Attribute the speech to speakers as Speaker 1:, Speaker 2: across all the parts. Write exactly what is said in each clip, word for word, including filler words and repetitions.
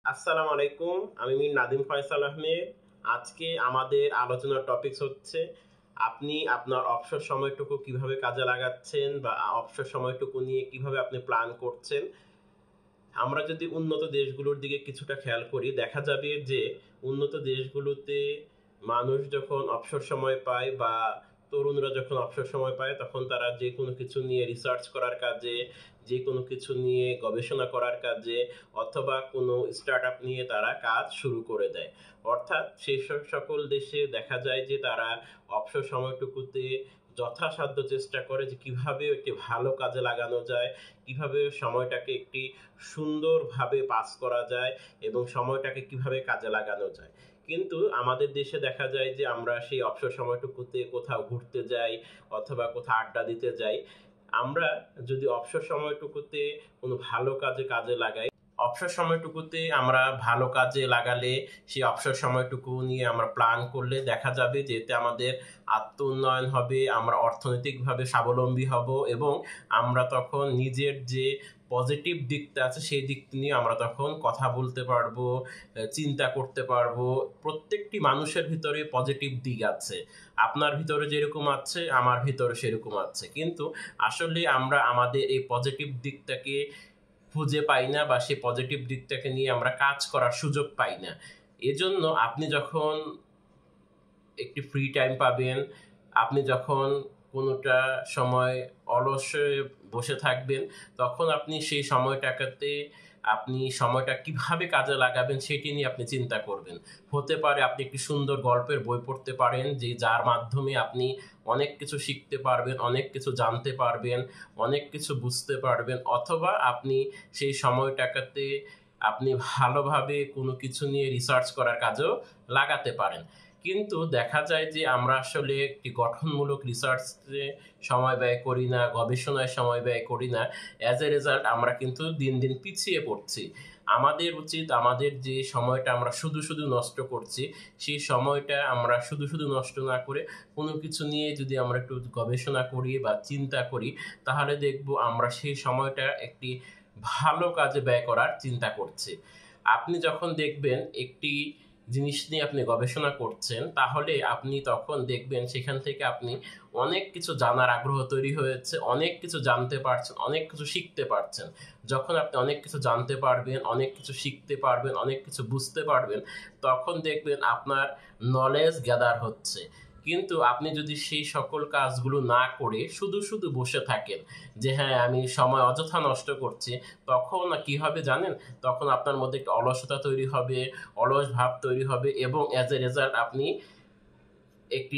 Speaker 1: আসসালামু আলাইকুম। আমি মির নাদিম ফয়সাল আহমেদ। আজকে আমাদের আলোচনার টপিকস হচ্ছে আপনি আপনার অবসর সময়টুকু কিভাবে কাজে লাগাচ্ছেন বা আ অবসর সময়টুকু নিয়ে কিভাবে আপনি প্ল্যান করছেন। আমরা যদি উন্নত দেশগুলোর দিকে কিছুটা খেয়াল করি, দেখা যাবে যে উন্নত দেশগুলোতে মানুষ যখন অবসর সময় পায় বা তরুণরা যখন অবসর সময় পায়, তখন তারা যেকোনো কিছু নিয়ে রিসার্চ করার কাজে, যেকোনো কিছু নিয়ে গবেষণা করার কাজে অথবা কোনো স্টার্টআপ নিয়ে তারা কাজ শুরু করে দেয়। অর্থাৎ সেসব সকল দেশে দেখা যায় যে তারা অবসর সময়টুকুতে যথাসাধ্য চেষ্টা করে যে কিভাবে একটি ভালো কাজে লাগানো যায়, কিভাবে সময়টাকে একটি সুন্দরভাবে পাস করা যায় এবং সময়টাকে কিভাবে কাজে লাগানো যায়। কিন্তু আমাদের দেশে দেখা যায় যে আমরা সেই অবসর সময়টুকুতে কোথাও ঘুরতে যাই অথবা কোথাও আড্ডা দিতে যাই। আমরা যদি অবসর সময়টুকুতে কোনো ভালো কাজে কাজে লাগাই, অবসর সময়টুকুতে আমরা ভালো কাজে লাগালে সেই অবসর সময়টুকু নিয়ে আমরা প্ল্যান করলে দেখা যাবে যে এতে আমাদের আত্ম উন্নয়ন হবে, আমরা অর্থনৈতিকভাবে স্বাবলম্বী হব এবং আমরা তখন নিজের যে পজিটিভ দিকটা আছে সেই দিক নিয়ে আমরা তখন কথা বলতে পারবো, চিন্তা করতে পারবো। প্রত্যেকটি মানুষের ভিতরে পজিটিভ দিক আছে। আপনার ভিতরে যেরকম আছে আমার ভিতরে সেরকম আছে। কিন্তু আসলে আমরা আমাদের এই পজিটিভ দিকটাকে খুঁজে পাই না বা সেই পজিটিভ দিকটাকে নিয়ে আমরা কাজ করার সুযোগ পাই না। এজন্য আপনি যখন একটি ফ্রি টাইম পাবেন, আপনি যখন কোনোটা সময় অলসে বসে থাকবেন, তখন আপনি সেই সময়টাতে আপনি সময়টা কিভাবে কাজে লাগাবেন সেটি নিয়ে আপনি চিন্তা করবেন। হতে পারে আপনি একটি সুন্দর গল্পের বই পড়তে পারেন, যে যার মাধ্যমে আপনি অনেক কিছু শিখতে পারবেন, অনেক কিছু জানতে পারবেন, অনেক কিছু বুঝতে পারবেন। অথবা আপনি সেই সময়টাতে আপনি ভালোভাবে কোনো কিছু নিয়ে রিসার্চ করার কাজেও লাগাতে পারেন। কিন্তু দেখা যায় যে আমরা আসলে একটি গঠনমূলক রিসার্চে সময় ব্যয় করি না, গবেষণায় সময় ব্যয় করি না। অ্যাজ এ রেজাল্ট আমরা কিন্তু দিন দিন পিছিয়ে পড়ছি। আমাদের উচিত আমাদের যে সময়টা আমরা শুধু শুধু নষ্ট করছি, সেই সময়টা আমরা শুধু শুধু নষ্ট না করে কোনো কিছু নিয়ে যদি আমরা একটু গবেষণা করি বা চিন্তা করি, তাহলে দেখব আমরা সেই সময়টা একটি ভালো কাজে ব্যয় করার চিন্তা করছি। আপনি যখন দেখবেন একটি জিনিস নিয়ে আপনি গবেষণা করছেন, তাহলে আপনি তখন দেখবেন সেখান থেকে আপনি অনেক কিছু জানার আগ্রহ তৈরি হয়েছে, অনেক কিছু জানতে পারছেন, অনেক কিছু শিখতে পারছেন। যখন আপনি অনেক কিছু জানতে পারবেন, অনেক কিছু শিখতে পারবেন, অনেক কিছু বুঝতে পারবেন, তখন দেখবেন আপনার নলেজ গ্যাদার হচ্ছে। কিন্তু আপনি যদি সেই সকল কাজগুলো না করে শুধু শুধু বসে থাকেন যে হ্যাঁ আমি সময় অযথা নষ্ট করছি, তখন কি হবে জানেন? তখন আপনার মধ্যে একটা অলসতা তৈরি হবে, অলস ভাব তৈরি হবে এবং অ্যাজ এ রেজাল্ট আপনি একটি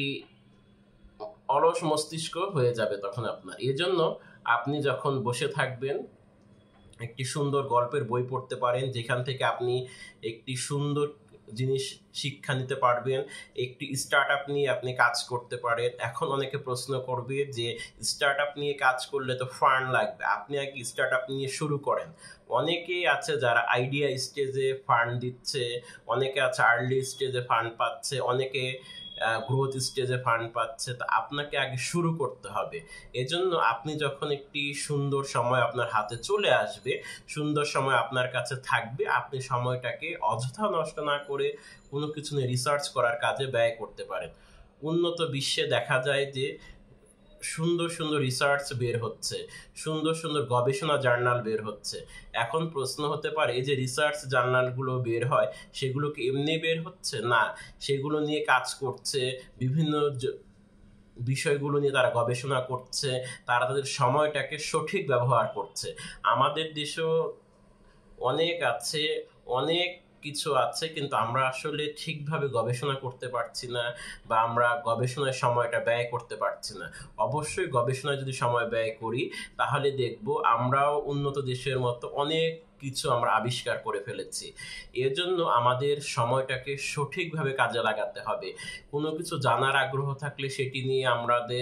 Speaker 1: অলস মস্তিষ্ক হয়ে যাবে তখন আপনার। এজন্য আপনি যখন বসে থাকবেন, একটি সুন্দর গল্পের বই পড়তে পারেন, যেখান থেকে আপনি একটি সুন্দর জিনিস শিক্ষা নিতে পারবেন। একটি স্টার্টআপ নিয়ে আপনি কাজ করতে পারেন। এখন অনেকে প্রশ্ন করবে যে স্টার্টআপ নিয়ে কাজ করলে তো ফান্ড লাগবে, আপনি আগে স্টার্টআপ নিয়ে শুরু করেন। অনেকেই আছে যারা আইডিয়া স্টেজে ফান্ড দিচ্ছে, অনেকে আছে আর্লি স্টেজে ফান্ড পাচ্ছে, অনেকে গ্রোথ স্টেজে ফান্ড পাচ্ছে। তো আপনাকে আগে শুরু করতে হবে। এজন্য আপনি যখন একটি সুন্দর সময় আপনার হাতে চলে আসবে, সুন্দর সময় আপনার কাছে থাকবে, আপনি সময়টাকে অযথা নষ্ট না করে কোনো কিছু নিয়ে রিসার্চ করার কাজে ব্যয় করতে পারেন। উন্নত বিশ্বে দেখা যায় যে সুন্দর সুন্দর রিসার্চ বের হচ্ছে, সুন্দর সুন্দর গবেষণা জার্নাল বের হচ্ছে। এখন প্রশ্ন হতে পারে এই যে রিসার্চ জার্নালগুলো বের হয়, সেগুলো কি এমনি বের হচ্ছে? না, সেগুলো নিয়ে কাজ করছে, বিভিন্ন বিষয়গুলো নিয়ে তারা গবেষণা করছে, তারা তাদের সময়টাকে সঠিক ব্যবহার করছে। আমাদের দেশেও অনেক আছে, অনেক কিছু আছে, কিন্তু আমরা আসলে ঠিকভাবে গবেষণা করতে পারছি না বা আমরা গবেষণায় সময়টা ব্যয় করতে পারছি না। অবশ্যই গবেষণায় যদি সময় ব্যয় করি, তাহলে দেখব আমরাও উন্নত দেশের মতো অনেক কিছু আমরা আবিষ্কার করে ফেলেছি। এজন্য আমাদের সময়টাকে সঠিকভাবে কাজে লাগাতে হবে। কোনো কিছু জানার আগ্রহ থাকলে সেটি নিয়ে আমাদের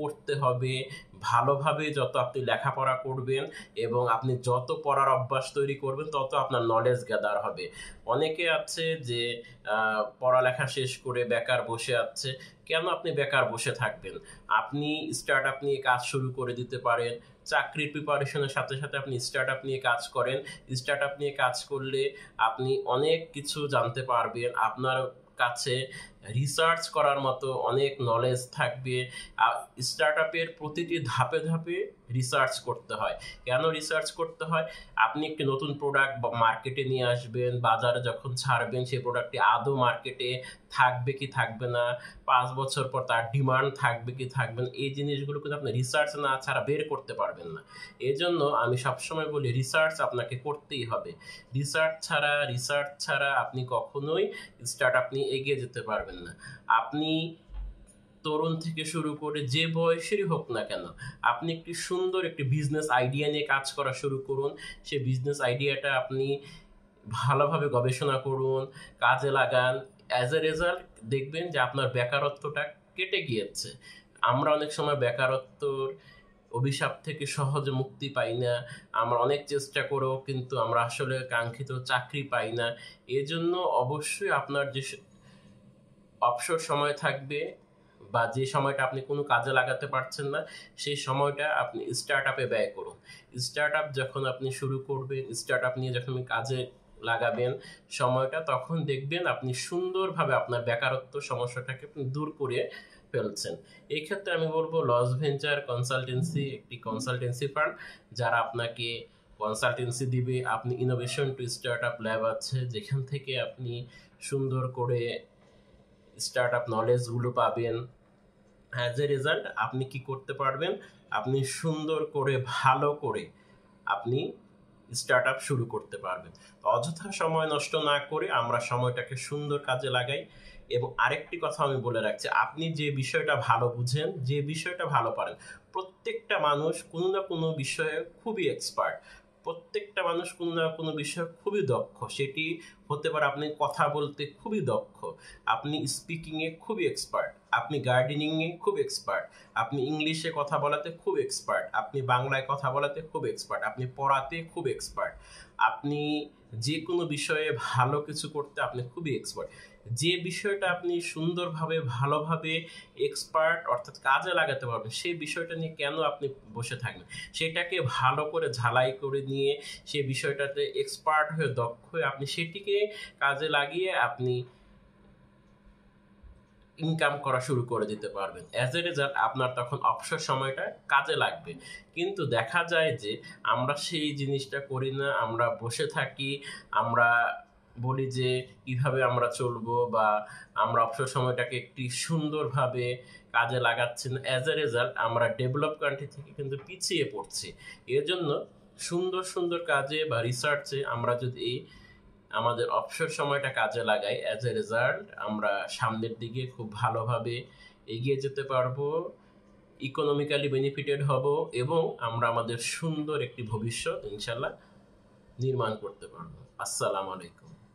Speaker 1: পড়তে হবে, ভালোভাবে যত আপনি লেখাপড়া করবেন এবং আপনি যত পড়ার অভ্যাস তৈরি করবেন তত আপনার নলেজ গ্যাদার হবে। অনেকে আছে যে পড়ালেখা শেষ করে বেকার বসে আছে। কেন আপনি বেকার বসে থাকবেন? আপনি স্টার্ট আপ নিয়ে কাজ শুরু করে দিতে পারেন। চাকরির প্রিপারেশনের সাথে সাথে আপনি স্টার্ট আপ নিয়ে কাজ করেন। স্টার্ট আপ নিয়ে কাজ করলে আপনি অনেক কিছু জানতে পারবেন। আপনার কাছে রিসার্চ করার মতো অনেক নলেজ থাকবে। স্টার্ট আপের প্রতিটি ধাপে ধাপে রিসার্চ করতে হয়। কেন রিসার্চ করতে হয়? আপনি একটি নতুন প্রোডাক্ট মার্কেটে নিয়ে আসবেন, বাজারে যখন ছাড়বেন সেই প্রোডাক্টটি আদৌ মার্কেটে থাকবে কি থাকবে না, পাঁচ বছর পর তার ডিমান্ড থাকবে কি থাকবে না, এই জিনিসগুলো কিন্তু আপনি রিসার্চ না ছাড়া বের করতে পারবেন না। এই জন্য আমি সবসময় বলি রিসার্চ আপনাকে করতেই হবে। রিসার্চ ছাড়া রিসার্চ ছাড়া আপনি কখনোই স্টার্ট আপ নিয়ে এগিয়ে যেতে পারবেন না। আপনি তরুণ থেকে শুরু করে যে বয়সেরই হোক না কেন, আপনি একটি সুন্দর একটি বিজনেস আইডিয়া নিয়ে কাজ করা শুরু করুন। সেই বিজনেস আইডিয়াটা আপনি ভালোভাবে গবেষণা করুন, কাজে লাগান। অ্যাজ এ রেজাল্ট দেখবেন যে আপনার বেকারত্বটা কেটে গিয়েছে। আমরা অনেক সময় বেকারত্বর অভিশাপ থেকে সহজে মুক্তি পাই না। আমরা অনেক চেষ্টা করেও কিন্তু আমরা আসলে কাঙ্ক্ষিত চাকরি পাই না। এজন্য অবশ্যই আপনার যে অবসর সময় থাকবে বা যে সময়টা আপনি কোনো কাজে লাগাতে পারছেন না, সেই সময়টা আপনি স্টার্ট আপে ব্যয় করুন। স্টার্ট আপ যখন আপনি শুরু করবেন, স্টার্ট আপ নিয়ে যখন কাজে লাগাবেন সময়টা, তখন দেখবেন আপনি সুন্দরভাবে আপনার বেকারত্ব সমস্যাটাকে আপনি দূর করে ফেলছেন। এই ক্ষেত্রে আমি বলবো লস ভেঞ্চার কনসালটেন্সি একটি কনসালটেন্সি ফার্ম, যারা আপনাকে কনসালটেন্সি দিবে। আপনি innovation to start up lab আছে, যেখান থেকে আপনি সুন্দর করে স্টার্ট আপ নলেজগুলো পাবেন। অ্যাজ এ রেজাল্ট আপনি কি করতে পারবেন? আপনি সুন্দর করে ভালো করে আপনি স্টার্ট আপ শুরু করতে পারবেন। অযথা সময় নষ্ট না করে আমরা সময়টাকে সুন্দর কাজে লাগাই। এবং আরেকটি কথা আমি বলে রাখছি, আপনি যে বিষয়টা ভালো বুঝেন, যে বিষয়টা ভালো পারেন, প্রত্যেকটা মানুষ কোনো না কোনো বিষয়ে খুবই এক্সপার্ট। প্রত্যেকটা মানুষ কোনো না কোনো বিষয়ে খুবই দক্ষ। সেটি হতে পারে আপনি কথা বলতে খুবই দক্ষ, আপনি স্পিকিংয়ে খুবই এক্সপার্ট, আপনি গার্ডেনিংয়ে খুব এক্সপার্ট, আপনি ইংলিশে কথা বলাতে খুব এক্সপার্ট, আপনি বাংলায় কথা বলাতে খুব এক্সপার্ট, আপনি পড়াতে খুব এক্সপার্ট, আপনি যে কোনো বিষয়ে ভালো কিছু করতে আপনি খুবই এক্সপার্ট। যে বিষয়টা আপনি সুন্দরভাবে ভালোভাবে এক্সপার্ট অর্থাৎ কাজে লাগাতে পারবেন, সেই বিষয়টা নিয়ে কেন আপনি বসে থাকবেন? সেটাকে ভালো করে ঝালাই করে নিয়ে সেই বিষয়টাতে এক্সপার্ট হয়ে দক্ষ হয়ে আপনি সেটিকে কাজে লাগিয়ে আপনি ইনকাম করা শুরু করে দিতে পারবেন। অ্যাজ এ রেজাল্ট আপনার তখন অবসর সময়টা কাজে লাগবে। কিন্তু দেখা যায় যে আমরা সেই জিনিসটা করি না, আমরা বসে থাকি, আমরা বলি যে কিভাবে আমরা চলবো বা আমরা অবসর সময়টাকে একটি সুন্দরভাবে কাজে লাগাচ্ছি না। অ্যাজ এ রেজাল্ট আমরা ডেভেলপ কান্ট্রি থেকে কিন্তু পিছিয়ে পড়ছি। এর জন্য সুন্দর সুন্দর কাজে বা রিসার্চে আমরা যদি আমাদের অবসর সময়টা কাজে লাগাই, অ্যাজ এ রেজাল্ট আমরা সামনের দিকে খুব ভালোভাবে এগিয়ে যেতে পারবো, ইকোনমিক্যালি বেনিফিটেড হব এবং আমরা আমাদের সুন্দর একটি ভবিষ্যৎ ইনশাল্লাহ নির্মাণ করতে পারবো। আসসালামু আলাইকুম।